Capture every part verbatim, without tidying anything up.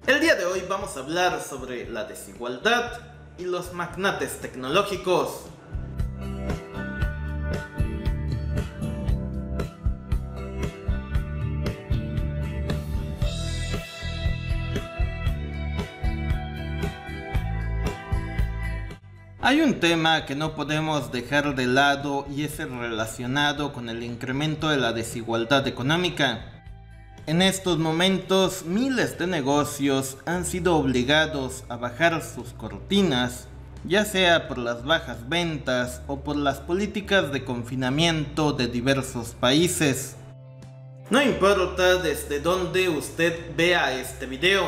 El día de hoy vamos a hablar sobre la desigualdad y los magnates tecnológicos. Hay un tema que no podemos dejar de lado y es el relacionado con el incremento de la desigualdad económica. En estos momentos, miles de negocios han sido obligados a bajar sus cortinas, ya sea por las bajas ventas o por las políticas de confinamiento de diversos países. No importa desde dónde usted vea este video,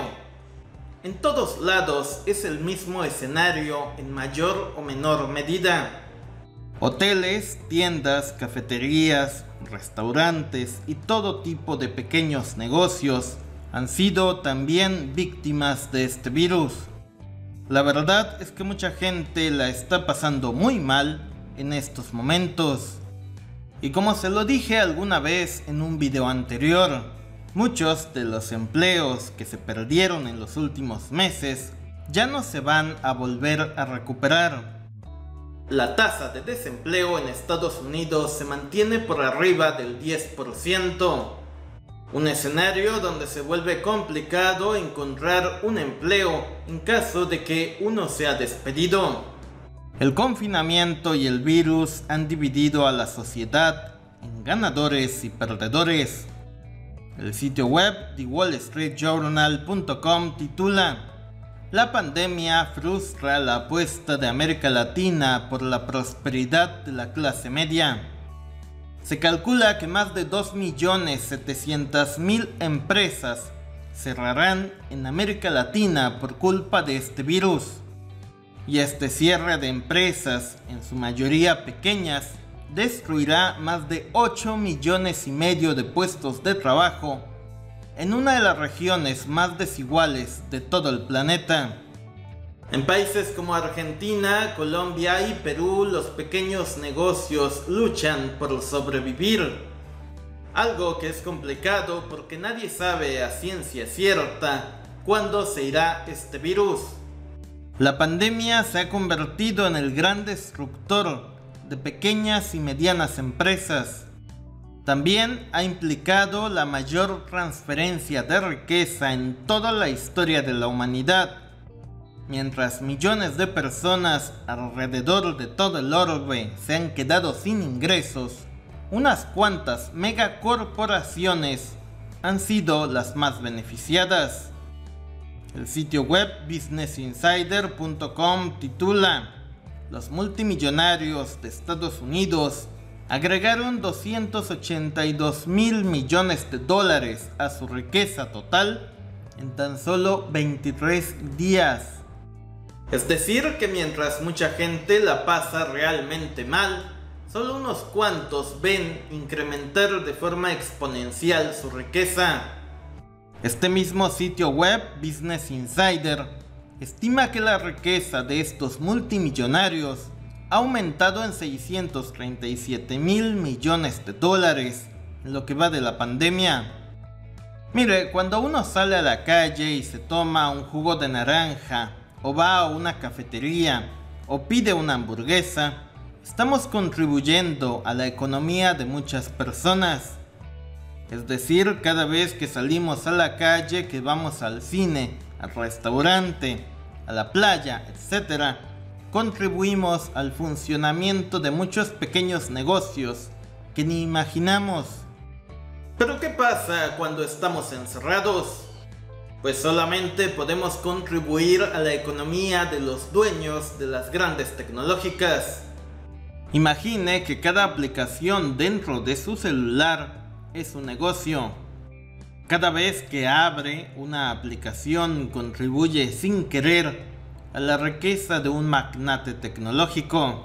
en todos lados es el mismo escenario en mayor o menor medida. Hoteles, tiendas, cafeterías, restaurantes y todo tipo de pequeños negocios han sido también víctimas de este virus. La verdad es que mucha gente la está pasando muy mal en estos momentos. Y como se lo dije alguna vez en un video anterior, muchos de los empleos que se perdieron en los últimos meses ya no se van a volver a recuperar. La tasa de desempleo en Estados Unidos se mantiene por arriba del diez por ciento, un escenario donde se vuelve complicado encontrar un empleo en caso de que uno sea despedido. El confinamiento y el virus han dividido a la sociedad en ganadores y perdedores. El sitio web The Wall Street Journal punto com titula: La pandemia frustra la apuesta de América Latina por la prosperidad de la clase media. Se calcula que más de dos millones setecientas mil empresas cerrarán en América Latina por culpa de este virus. Y este cierre de empresas, en su mayoría pequeñas, destruirá más de ocho millones y medio de puestos de trabajo en una de las regiones más desiguales de todo el planeta. En países como Argentina, Colombia y Perú, los pequeños negocios luchan por sobrevivir. Algo que es complicado porque nadie sabe a ciencia cierta cuándo se irá este virus. La pandemia se ha convertido en el gran destructor de pequeñas y medianas empresas. También ha implicado la mayor transferencia de riqueza en toda la historia de la humanidad. Mientras millones de personas alrededor de todo el orbe se han quedado sin ingresos, unas cuantas megacorporaciones han sido las más beneficiadas. El sitio web Business Insider punto com titula: Los multimillonarios de Estados Unidos agregaron doscientos ochenta y dos mil millones de dólares a su riqueza total en tan solo veintitrés días. Es decir, que mientras mucha gente la pasa realmente mal, solo unos cuantos ven incrementar de forma exponencial su riqueza. Este mismo sitio web, Business Insider, estima que la riqueza de estos multimillonarios ha aumentado en seiscientos treinta y siete mil millones de dólares en lo que va de la pandemia. Mire, cuando uno sale a la calle y se toma un jugo de naranja, o va a una cafetería, o pide una hamburguesa, estamos contribuyendo a la economía de muchas personas. Es decir, cada vez que salimos a la calle, que vamos al cine, al restaurante, a la playa, etcétera, contribuimos al funcionamiento de muchos pequeños negocios que ni imaginamos. ¿Pero qué pasa cuando estamos encerrados? Pues solamente podemos contribuir a la economía de los dueños de las grandes tecnológicas. Imagine que cada aplicación dentro de su celular es un negocio. Cada vez que abre una aplicación contribuye sin querer a la riqueza de un magnate tecnológico.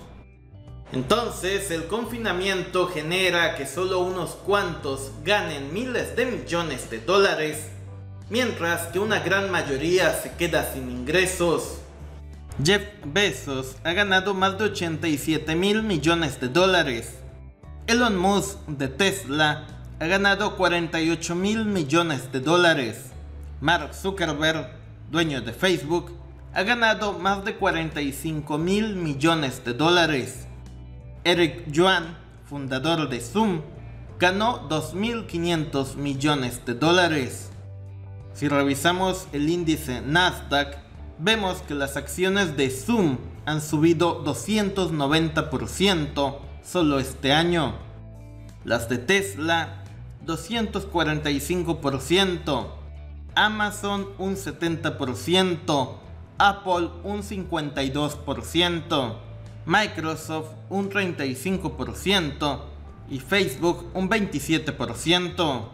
Entonces el confinamiento genera que solo unos cuantos ganen miles de millones de dólares, mientras que una gran mayoría se queda sin ingresos. Jeff Bezos ha ganado más de ochenta y siete mil millones de dólares. Elon Musk de Tesla ha ganado cuarenta y ocho mil millones de dólares. Mark Zuckerberg dueño de Facebook, ha ganado más de cuarenta y cinco mil millones de dólares. Eric Yuan, fundador de Zoom, ganó dos mil quinientos millones de dólares. Si revisamos el índice Nasdaq, vemos que las acciones de Zoom han subido doscientos noventa por ciento solo este año. Las de Tesla, doscientos cuarenta y cinco por ciento. Amazon, un setenta por ciento. Apple, un cincuenta y dos por ciento. Microsoft, un treinta y cinco por ciento. Y Facebook, un veintisiete por ciento.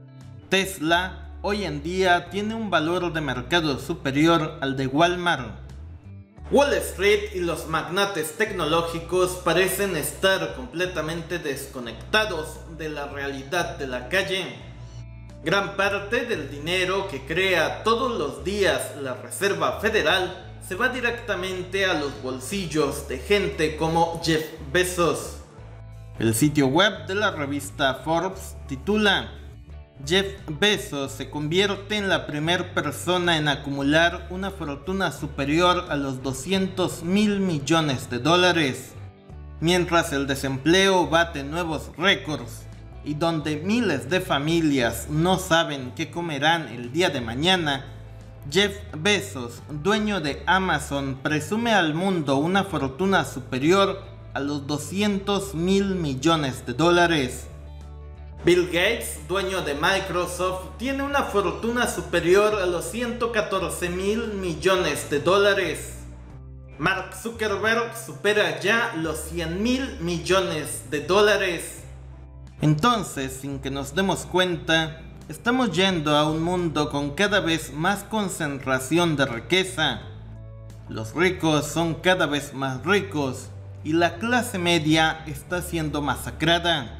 Tesla hoy en día tiene un valor de mercado superior al de Walmart. Wall Street y los magnates tecnológicos parecen estar completamente desconectados de la realidad de la calle. Gran parte del dinero que crea todos los días la Reserva Federal se va directamente a los bolsillos de gente como Jeff Bezos. El sitio web de la revista Forbes titula: Jeff Bezos se convierte en la primera persona en acumular una fortuna superior a los doscientos mil millones de dólares. Mientras el desempleo bate nuevos récords y donde miles de familias no saben qué comerán el día de mañana, Jeff Bezos, dueño de Amazon, presume al mundo una fortuna superior a los doscientos mil millones de dólares. Bill Gates, dueño de Microsoft, tiene una fortuna superior a los ciento catorce mil millones de dólares. Mark Zuckerberg supera ya los cien mil millones de dólares. Entonces, sin que nos demos cuenta, estamos yendo a un mundo con cada vez más concentración de riqueza. Los ricos son cada vez más ricos y la clase media está siendo masacrada.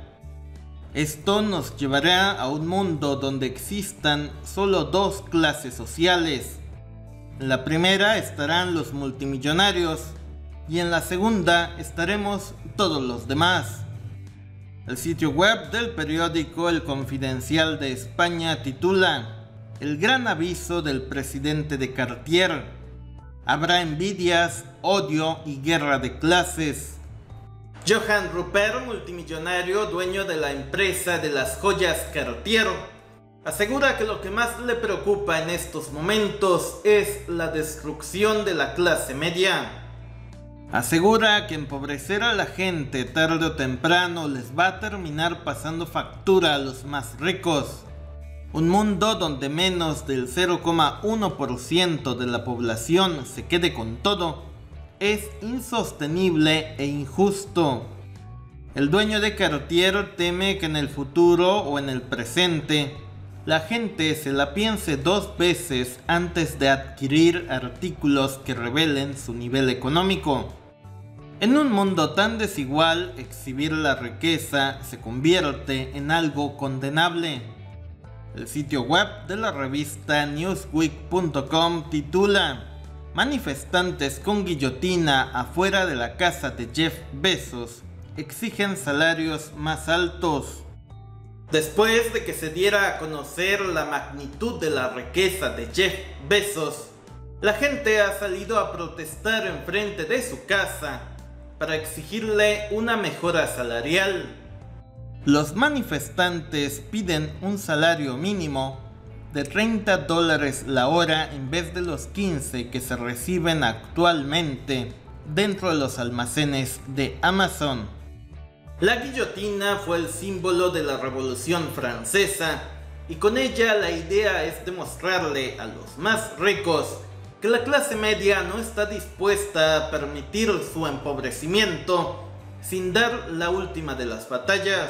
Esto nos llevará a un mundo donde existan solo dos clases sociales. En la primera estarán los multimillonarios y en la segunda estaremos todos los demás. El sitio web del periódico El Confidencial de España titula: El gran aviso del presidente de Cartier. Habrá envidias, odio y guerra de clases. Johann Rupert, multimillonario, dueño de la empresa de las joyas Cartier, asegura que lo que más le preocupa en estos momentos es la destrucción de la clase media. Asegura que empobrecer a la gente tarde o temprano les va a terminar pasando factura a los más ricos. Un mundo donde menos del cero coma uno por ciento de la población se quede con todo es insostenible e injusto. El dueño de Cartier teme que en el futuro o en el presente la gente se la piense dos veces antes de adquirir artículos que revelen su nivel económico. En un mundo tan desigual, exhibir la riqueza se convierte en algo condenable. El sitio web de la revista Newsweek punto com titula: Manifestantes con guillotina afuera de la casa de Jeff Bezos exigen salarios más altos. Después de que se diera a conocer la magnitud de la riqueza de Jeff Bezos, la gente ha salido a protestar enfrente de su casa para exigirle una mejora salarial. Los manifestantes piden un salario mínimo de treinta dólares la hora en vez de los quince que se reciben actualmente dentro de los almacenes de Amazon. La guillotina fue el símbolo de la Revolución Francesa y con ella la idea es demostrarle a los más ricos que la clase media no está dispuesta a permitir su empobrecimiento sin dar la última de las batallas.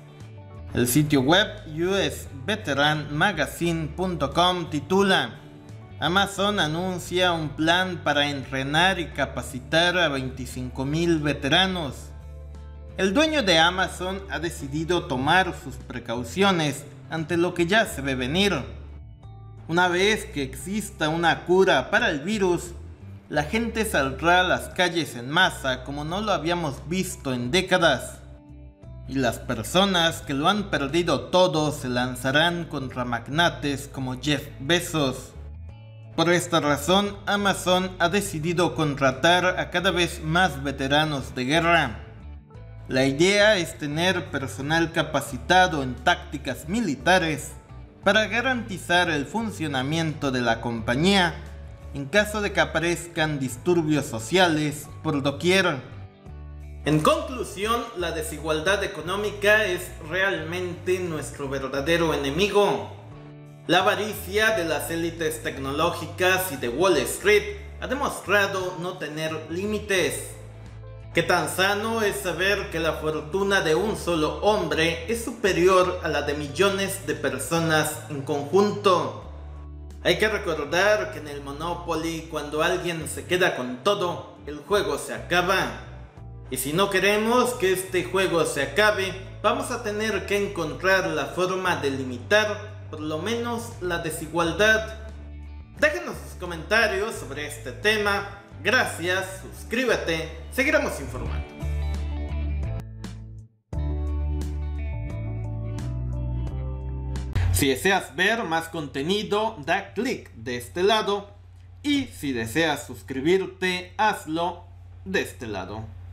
El sitio web U S Veteran Magazine punto com titula: Amazon anuncia un plan para entrenar y capacitar a veinticinco mil veteranos. El dueño de Amazon ha decidido tomar sus precauciones ante lo que ya se ve venir. Una vez que exista una cura para el virus, la gente saldrá a las calles en masa como no lo habíamos visto en décadas. Y las personas que lo han perdido todo se lanzarán contra magnates como Jeff Bezos. Por esta razón, Amazon ha decidido contratar a cada vez más veteranos de guerra. La idea es tener personal capacitado en tácticas militares para garantizar el funcionamiento de la compañía en caso de que aparezcan disturbios sociales por doquier. En conclusión, la desigualdad económica es realmente nuestro verdadero enemigo. La avaricia de las élites tecnológicas y de Wall Street ha demostrado no tener límites. Qué tan sano es saber que la fortuna de un solo hombre es superior a la de millones de personas en conjunto. Hay que recordar que en el Monopoly, cuando alguien se queda con todo, el juego se acaba. Y si no queremos que este juego se acabe, vamos a tener que encontrar la forma de limitar por lo menos la desigualdad. Déjenos sus comentarios sobre este tema. Gracias, suscríbete, seguiremos informando. Si deseas ver más contenido, da clic de este lado. Y si deseas suscribirte, hazlo de este lado.